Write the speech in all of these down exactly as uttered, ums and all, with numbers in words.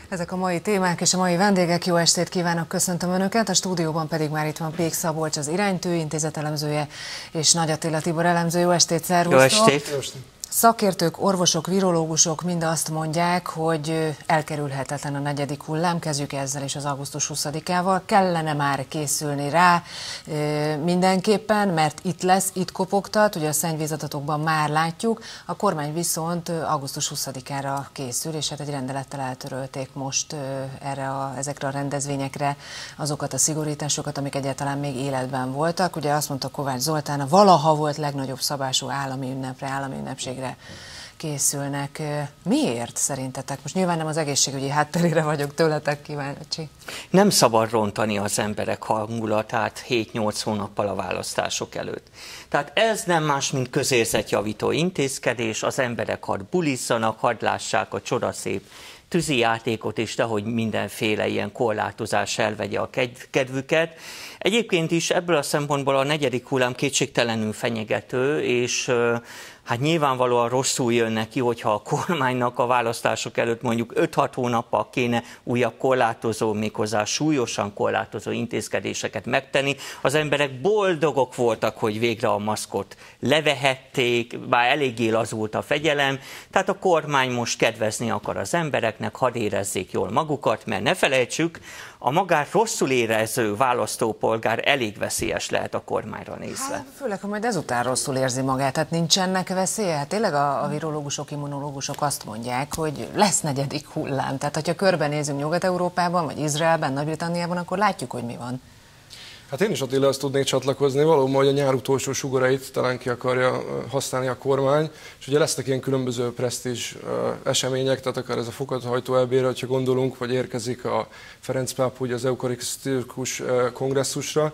Ezek a mai témák és a mai vendégek. Jó estét kívánok, köszöntöm Önöket. A stúdióban pedig már itt van Pék Szabolcs, az Iránytű Intézet elemzője, és Nagy Attila Tibor elemző. Jó estét, szervusztok! Jó estét! Jó estét. Szakértők, orvosok, virológusok mind azt mondják, hogy elkerülhetetlen a negyedik hullám, kezdjük ezzel is az augusztus huszadikával. Kellene már készülni rá mindenképpen, mert itt lesz, itt kopogtat, ugye a szennyvízadatokban már látjuk, a kormány viszont augusztus huszadikára készül, és hát egy rendelettel eltörölték most erre a, ezekre a rendezvényekre azokat a szigorításokat, amik egyáltalán még életben voltak. Ugye azt mondta Kovács Zoltán, a valaha volt legnagyobb szabású állami ünnepre, állami ünnepségre készülnek. Miért szerintetek? Most nyilván nem az egészségügyi hátterére vagyok tőletek kíváncsi. Nem szabad rontani az emberek hangulatát hét-nyolc hónappal a választások előtt. Tehát ez nem más, mint közérzetjavító intézkedés, az emberek hadd bulizzanak, hadd lássák a csodaszép tűzi játékot, és nehogy mindenféle ilyen korlátozás elvegye a kedvüket. Egyébként is ebből a szempontból a negyedik hullám kétségtelenül fenyegető, és hát nyilvánvalóan rosszul jön neki, hogyha a kormánynak a választások előtt mondjuk öt-hat hónappal kéne újabb korlátozó, méghozzá súlyosan korlátozó intézkedéseket megtenni. Az emberek boldogok voltak, hogy végre a maszkot levehették, bár eléggé lazult a fegyelem, tehát a kormány most kedvezni akar az embereknek, hadd érezzék jól magukat, mert ne felejtsük, a magát rosszul érező választópolgár elég veszélyes lehet a kormányra nézve. Hát, főleg, ha majd ezután rosszul érzi magát, tehát nincsenek veszélye. Hát tényleg a, a virológusok, immunológusok azt mondják, hogy lesz negyedik hullám. Tehát, hogyha körbenézünk Nyugat-Európában, vagy Izraelben, Nagy-Britanniában, akkor látjuk, hogy mi van. Hát én is, Attila, azt tudnék csatlakozni, valóban, hogy a nyár utolsó sugarait talán ki akarja használni a kormány, és ugye lesznek ilyen különböző presztízs események, tehát akár ez a fogathajtó elbére, hogyha gondolunk, vagy érkezik a Ferenc pápa ugye az eukarisztikus kongresszusra,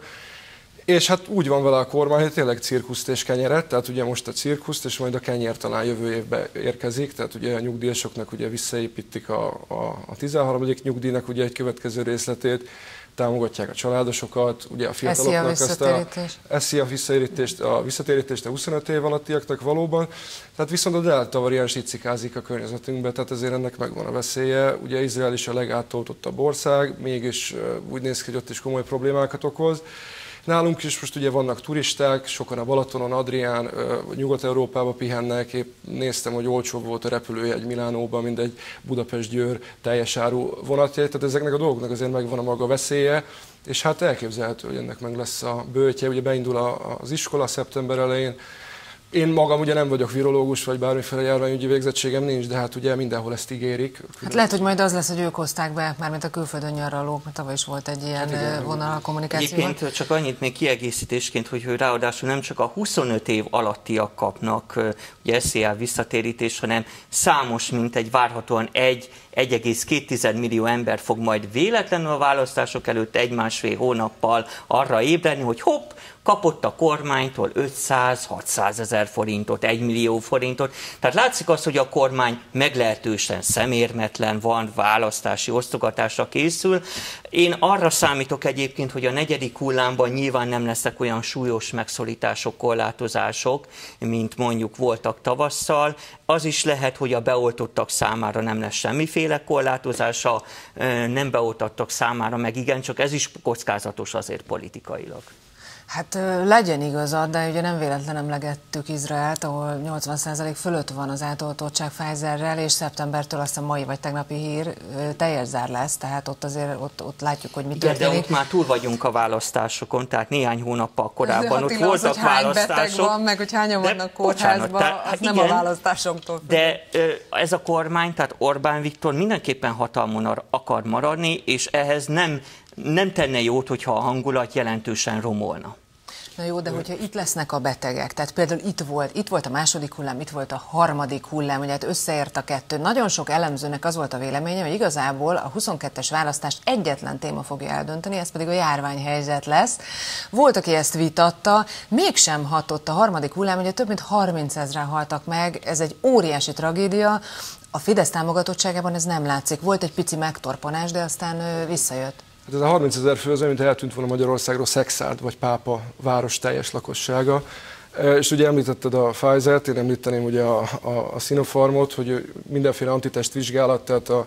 és hát úgy van vele a kormány, hogy tényleg cirkuszt és kenyeret, tehát ugye most a cirkuszt, és majd a kenyer talán jövő évben érkezik, tehát ugye a nyugdíjasoknak ugye visszaépítik a, a, a tizenharmadik nyugdíjnak ugye egy következő részletét, támogatják a családosokat, ugye a fiataloknak ezt a, eszi a visszatérítést, a visszatérítést a huszonöt év alattiaknak valóban, tehát viszont a delta variáns itt cikázik a környezetünkbe, tehát ezért ennek megvan a veszélye. Ugye Izrael is a legátoltottabb ország, mégis úgy néz ki, hogy ott is komoly problémákat okoz. Nálunk is most ugye vannak turisták, sokan a Balatonon, Adrián, Nyugat-Európába pihennek, épp néztem, hogy olcsóbb volt a repülőjegy Milánóban, mint egy Budapest-Győr teljes áru vonatjegy, tehát ezeknek a dolgoknak azért megvan a maga veszélye, és hát elképzelhető, hogy ennek meg lesz a bőtje, ugye beindul az iskola szeptember elején. Én magam ugye nem vagyok virológus, vagy bármiféle járványügyi végzettségem nincs, de hát ugye mindenhol ezt ígérik. Hát lehet, hogy majd az lesz, hogy ők hozták be, mármint a külföldön nyaralók, mert tavaly is volt egy ilyen hát vonal a kommunikációban. Egyébként csak annyit még kiegészítésként, hogy ráadásul nem csak a huszonöt év alattiak kapnak ugye es zé á visszatérítést, hanem számos, mint egy várhatóan egy egy egész két millió ember fog majd véletlenül a választások előtt egy-másfél hónappal arra ébredni, hogy hopp, kapott a kormánytól ötszáz-hatszáz ezer forintot, egy millió forintot. Tehát látszik az, hogy a kormány meglehetősen szemérmetlen, van, választási osztogatásra készül. Én arra számítok egyébként, hogy a negyedik hullámban nyilván nem lesznek olyan súlyos megszorítások, korlátozások, mint mondjuk voltak tavasszal. Az is lehet, hogy a beoltottak számára nem lesz semmiféle korlátozása, nem beoltottak számára meg igen, csak ez is kockázatos azért politikailag. Hát legyen igazad, de ugye nem véletlen emlegettük Izraelt, ahol nyolcvan százalék fölött van az átoltottság Pfizerrel, és szeptembertől azt a mai vagy tegnapi hír teljes zár lesz, tehát ott azért ott, ott látjuk, hogy mi történik. De ott már túl vagyunk a választásokon, tehát néhány hónappal korábban ott voltak az, hogy hány választások. beteg van, meg hogy hányan vannak kórházban, az hát nem igen, a választásoktól függ. De ez a kormány, tehát Orbán Viktor mindenképpen hatalmon akar maradni, és ehhez nem nem tenne jót, hogyha a hangulat jelentősen romolna. Na jó, de hogyha itt lesznek a betegek, tehát például itt volt, itt volt a második hullám, itt volt a harmadik hullám, ugye hát összeért a kettő. Nagyon sok elemzőnek az volt a véleménye, hogy igazából a huszonkettes választást egyetlen téma fogja eldönteni, ez pedig a járványhelyzet lesz. Volt, aki ezt vitatta, mégsem hatott a harmadik hullám, ugye több mint harmincezren haltak meg, ez egy óriási tragédia. A Fidesz támogatottságában ez nem látszik. Volt egy pici megtorpanás, de aztán visszajött. Hát ez a harmincezer fő az, mint eltűnt volna Magyarországról Szexárd vagy Pápa város teljes lakossága. És ugye említetted a Pfizert, én említeném ugye a, a, a Sinopharmot, hogy mindenféle antitest vizsgálat, tehát a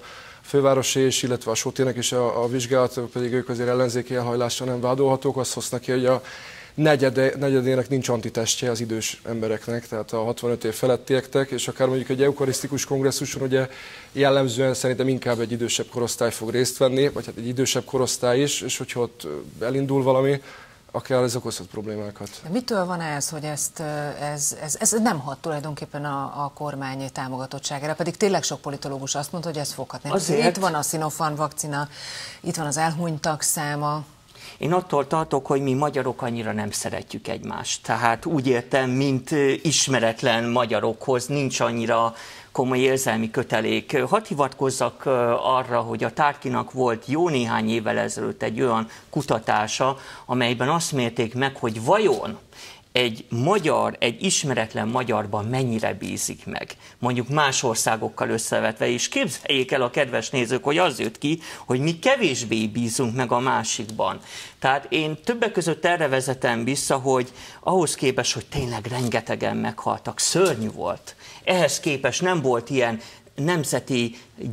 fővárosi és illetve a Sotének is a, a vizsgálat, pedig ők azért ellenzéki elhajlással nem vádolhatók, azt hoznak ki, hogy a negyede, negyedének nincs antitestje az idős embereknek, tehát a hatvanöt év felettieknek, és akár mondjuk egy eukarisztikus kongresszuson ugye jellemzően szerintem inkább egy idősebb korosztály fog részt venni, vagy hát egy idősebb korosztály is, és hogyha ott elindul valami, akár ez okozhat problémákat. De mitől van ez, hogy ezt, ez, ez, ez nem hat tulajdonképpen a, a kormány támogatottságára, pedig tényleg sok politológus azt mondta, hogy ez foghatni. Azért... Itt van a Sinopharm vakcina, itt van az elhunytak száma. Én attól tartok, hogy mi magyarok annyira nem szeretjük egymást. Tehát úgy értem, mint ismeretlen magyarokhoz nincs annyira komoly érzelmi kötelék. Hadd hivatkozzak arra, hogy a Tárkinak volt jó néhány évvel ezelőtt egy olyan kutatása, amelyben azt mérték meg, hogy vajon egy magyar, egy ismeretlen magyarban mennyire bízik meg, mondjuk más országokkal összevetve, és képzeljék el a kedves nézők, hogy az jött ki, hogy mi kevésbé bízunk meg a másikban. Tehát én többek között erre vezetem vissza, hogy ahhoz képest, hogy tényleg rengetegen meghaltak, szörnyű volt. Ehhez képest nem volt ilyen nemzeti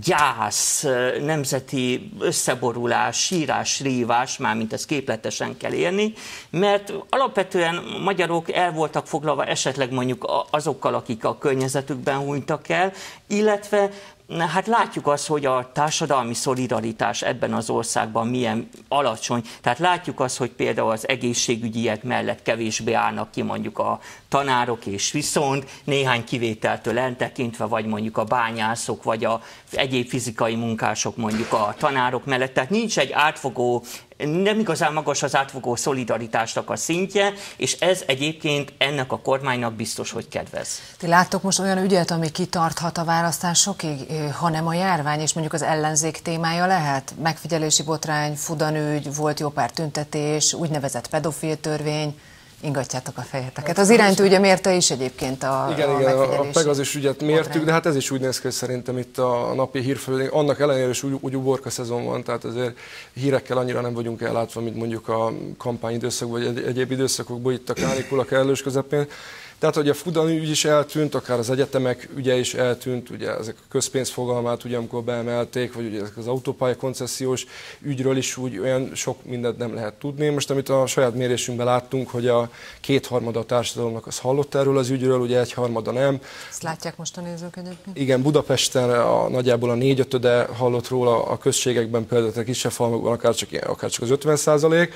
gyász, nemzeti összeborulás, sírás, rívás, mármint ezt képletesen kell érni, mert alapvetően magyarok el voltak foglalva esetleg mondjuk azokkal, akik a környezetükben hunytak el, illetve hát látjuk azt, hogy a társadalmi szolidaritás ebben az országban milyen alacsony. Tehát látjuk azt, hogy például az egészségügyiek mellett kevésbé állnak ki mondjuk a tanárok, és viszont néhány kivételtől eltekintve, vagy mondjuk a bányászok, vagy a egyéb fizikai munkások mondjuk a tanárok mellett. Tehát nincs egy átfogó, nem igazán magas az átfogó szolidaritásnak a szintje, és ez egyébként ennek a kormánynak biztos, hogy kedvez. Ti láttok most olyan ügyet, ami kitarthat a választásokig, hanem a járvány, és mondjuk az ellenzék témája lehet? Megfigyelési botrány, fudanügy, volt jó pár tüntetés, úgynevezett pedofil törvény. Ingatjátok a fejeteket. Az irányt ugye mérte is egyébként a Igen, a igen, a Pegazus ügyet mértük, botrány. De hát ez is úgy néz ki, szerintem itt a napi hírfő, annak ellenére is úgy, úgy uborka szezon van, tehát azért hírekkel annyira nem vagyunk ellátva, mint mondjuk a kampányidőszakban, vagy egy, egyéb időszakokban itt a kánikula kellős közepén. Tehát, hogy a fudanügy is eltűnt, akár az egyetemek ügye is eltűnt, ugye ezek a közpénz fogalmát, ugye, amikor beemelték, vagy ugye ezek az autópálya koncesziós ügyről is úgy olyan sok mindent nem lehet tudni. Most, amit a saját mérésünkben láttunk, hogy a kétharmada a társadalomnak az hallott erről az ügyről, ugye egyharmada nem. Ezt látják most a nézők egyébként? Igen, Budapesten a, nagyjából a négyötöde hallott róla, a községekben például a kisebb falvakban akár csak, akár csak az ötven százalék.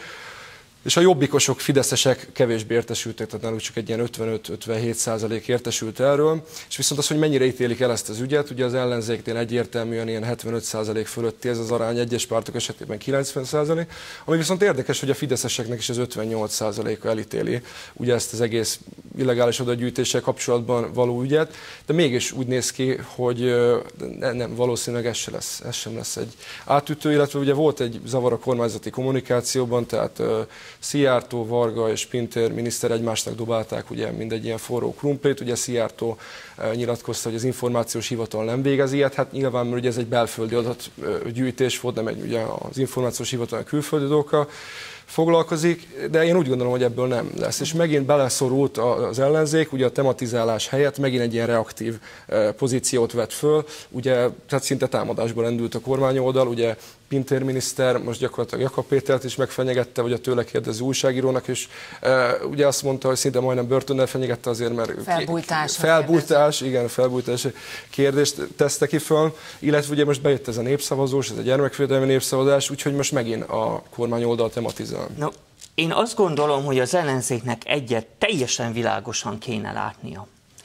És a jobbikosok, fideszesek kevésbé értesültek, tehát náluk csak egy ilyen ötvenöt-ötvenhét százalék értesült erről. És viszont az, hogy mennyire ítélik el ezt az ügyet, ugye az ellenzéknél egyértelműen ilyen hetvenöt százalék fölötti ez az arány, egyes pártok esetében kilencven százalék, ami viszont érdekes, hogy a fideszeseknek is az ötvennyolc százaléka elítéli ugye ezt az egész illegális adagyűjtéssel kapcsolatban való ügyet, de mégis úgy néz ki, hogy nem, valószínűleg ez sem lesz, ez sem lesz egy átütő, illetve ugye volt egy zavar a kormányzati kommunikációban, tehát Szijjártó, Varga és Pintér miniszter egymásnak dobálták ugye mindegy ilyen forró krumplit, ugye Szijjártó nyilatkozta, hogy az információs hivatal nem végez ilyet, hát nyilván, mert ugye ez egy belföldi adatgyűjtés volt, nem egy ugye az információs hivatal külföldi dolgokkal foglalkozik, de én úgy gondolom, hogy ebből nem lesz. És megint beleszorult az ellenzék, ugye a tematizálás helyett megint egy ilyen reaktív pozíciót vett föl, ugye tehát szinte támadásból rendült a kormányoldal, ugye Pintér miniszter most gyakorlatilag Jakab Pétert is megfenyegette, vagy a tőle kérdező újságírónak is. E, ugye azt mondta, hogy szinte majdnem börtönnel fenyegette azért, mert... Felbújtás. Felbújtás, igen, felbújtás kérdést teszte ki föl, illetve ugye most bejött ez a népszavazós, ez a gyermekvédelmi népszavazás, úgyhogy most megint a kormányoldal tematizál. No, én azt gondolom, hogy az ellenzéknek egyet teljesen világosan kéne látnia.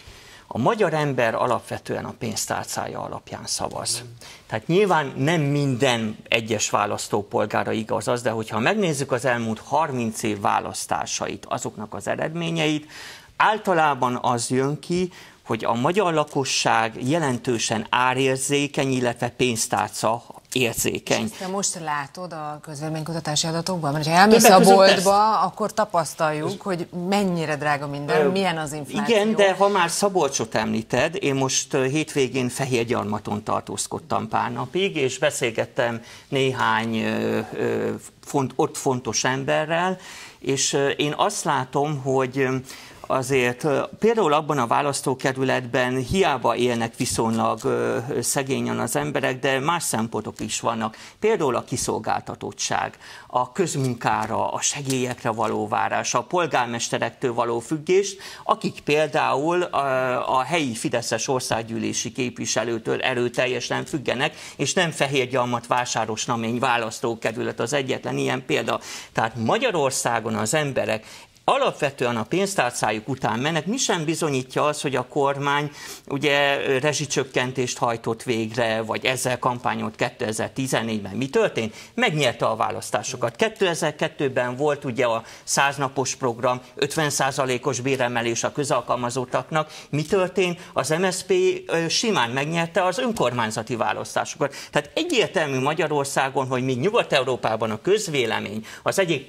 A magyar ember alapvetően a pénztárcája alapján szavaz. Tehát nyilván nem minden egyes választópolgára igaz az, de hogyha megnézzük az elmúlt harminc év választásait, azoknak az eredményeit, általában az jön ki, hogy a magyar lakosság jelentősen árérzékeny, illetve pénztárca érzékeny. Te most látod a közvéleménykutatási adatokban? Mert ha elmész a boltba, akkor tapasztaljuk, hogy mennyire drága minden, milyen az infláció. Igen, de ha már Szabolcsot említed, én most hétvégén Fehérgyarmaton tartózkodtam pár napig, és beszélgettem néhány font, ott fontos emberrel, és én azt látom, hogy azért például abban a választókerületben hiába élnek viszonylag szegényen az emberek, de más szempontok is vannak. Például a kiszolgáltatottság, a közmunkára, a segélyekre való várás, a polgármesterektől való függést, akik például a, a helyi fideszes országgyűlési képviselőtől erőteljesen függenek, és nem Fehérgyalmat, Vásárosnamény választókerület az egyetlen ilyen példa. Tehát Magyarországon az emberek alapvetően a pénztárcájuk után mennek, mi sem bizonyítja az, hogy a kormány ugye rezsicsökkentést hajtott végre, vagy ezzel kampányolt kétezer-tizennégyben. Mi történt? Megnyerte a választásokat. kétezer-kettőben volt ugye a száznapos program, ötven százalékos béremelés a közalkalmazottaknak. Mi történt? Az em es zé pé simán megnyerte az önkormányzati választásokat. Tehát egyértelmű Magyarországon, hogy még Nyugat-Európában a közvélemény az egyik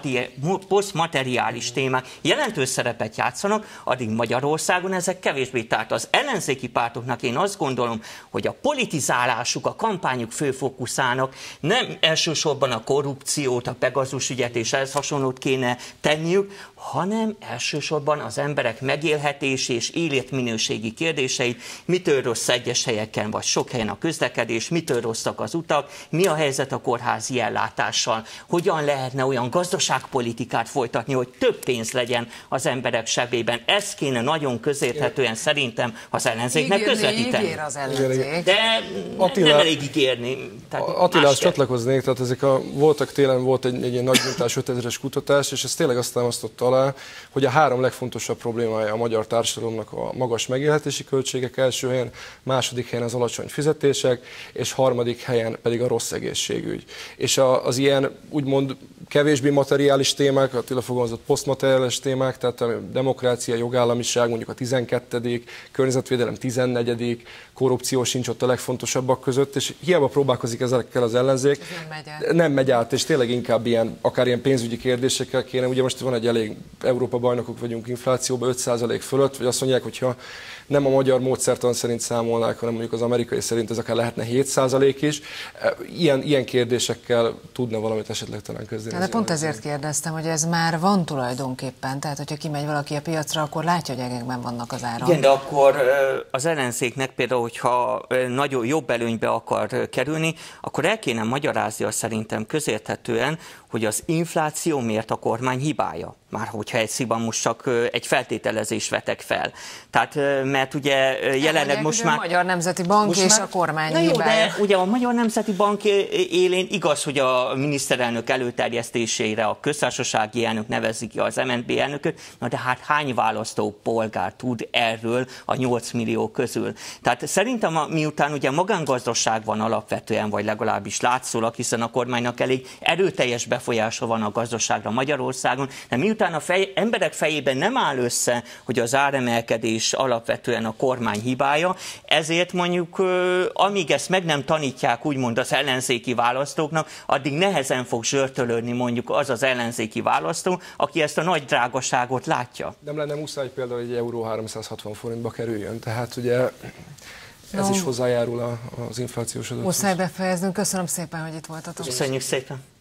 posztmateriális témák jelentős szerepet játszanak, addig Magyarországon ezek kevésbé. Tehát az ellenzéki pártoknak én azt gondolom, hogy a politizálásuk, a kampányuk fő fókuszának nem elsősorban a korrupciót, a Pegazus ügyet és ehhez hasonlót kéne tenniük, hanem elsősorban az emberek megélhetési és életminőségi kérdéseit, mitől rossz egyes helyeken, vagy sok helyen a közlekedés, mitől rosszak az utak, mi a helyzet a kórházi ellátással, hogyan lehetne olyan gazdaságpolitikát folytatni, hogy több pénz legyen az emberek sebében. Ezt kéne nagyon közérthetően szerintem az ellenzéknek ígérni, közvetíteni. Ígér az ellenzék. De Attila, nem elég ígérni. Attilához csatlakoznék, tehát ezek a, voltak télen volt egy, egy ilyen nagy mintás ötezeres kutatás, és ez tényleg azt támasztotta alá, hogy a három legfontosabb problémája a magyar társadalomnak a magas megélhetési költségek első helyen, második helyen az alacsony fizetések, és harmadik helyen pedig a rossz egészségügy. És a, az ilyen úgymond kevésbé materiális témák, Attila fogalmazott posztmateriális témák, tehát a demokrácia, jogállamiság mondjuk a tizenkettedik, környezetvédelem tizennegyedik, korrupció sincs ott a legfontosabbak között, és hiába próbálkozik ezekkel az ellenzék, nem megy át. nem megy át, és tényleg inkább ilyen, akár ilyen pénzügyi kérdésekkel kéne. Ugye most van egy elég, Európa bajnokok vagyunk inflációban, öt százalék fölött, vagy azt mondják, hogyha nem a magyar módszertan szerint számolnák, hanem mondjuk az amerikai szerint ez akár lehetne hét százalék is. Ilyen, ilyen kérdésekkel tudna valamit esetleg talán kezdeni. De pont ezért kérdeztem, hogy ez már van tulajdonképpen, tehát hogyha kimegy valaki a piacra, akkor látja, hogy egekben vannak az áron. Igen, de akkor az ellenzéknek például, hogyha nagyon jobb előnybe akar kerülni, akkor el kéne magyaráznia szerintem közérthetően, hogy az infláció miért a kormány hibája. Már hogyha egy szíban most csak egy feltételezés vetek fel. Tehát, mert ugye jelenleg most már... A Magyar Nemzeti Bank és már, a kormány na jó, hibája. de ugye a Magyar Nemzeti Bank élén igaz, hogy a miniszterelnök előterjesztésére a köztársasági elnök nevezi ki az em en bé elnököt, na de hát hány választó polgár tud erről a nyolc millió közül? Tehát szerintem a, miután ugye magángazdaság van alapvetően, vagy legalábbis látszólag, hiszen a kormánynak elég erőteljes befolyása van a gazdaságra Magyarországon, de miután a fej, emberek fejében nem áll össze, hogy az áremelkedés alapvetően a kormány hibája, ezért mondjuk, amíg ezt meg nem tanítják úgymond az ellenzéki választóknak, addig nehezen fog zsörtölődni mondjuk az az ellenzéki választó, aki ezt a nagy drágaságot látja. Nem lenne muszáj például, hogy egy euró háromszázhatvan forintba kerüljön, tehát ugye ez no. is hozzájárul az inflációs adat. Muszáj befejeznünk. Köszönöm szépen, hogy itt voltatok. Köszönjük szépen.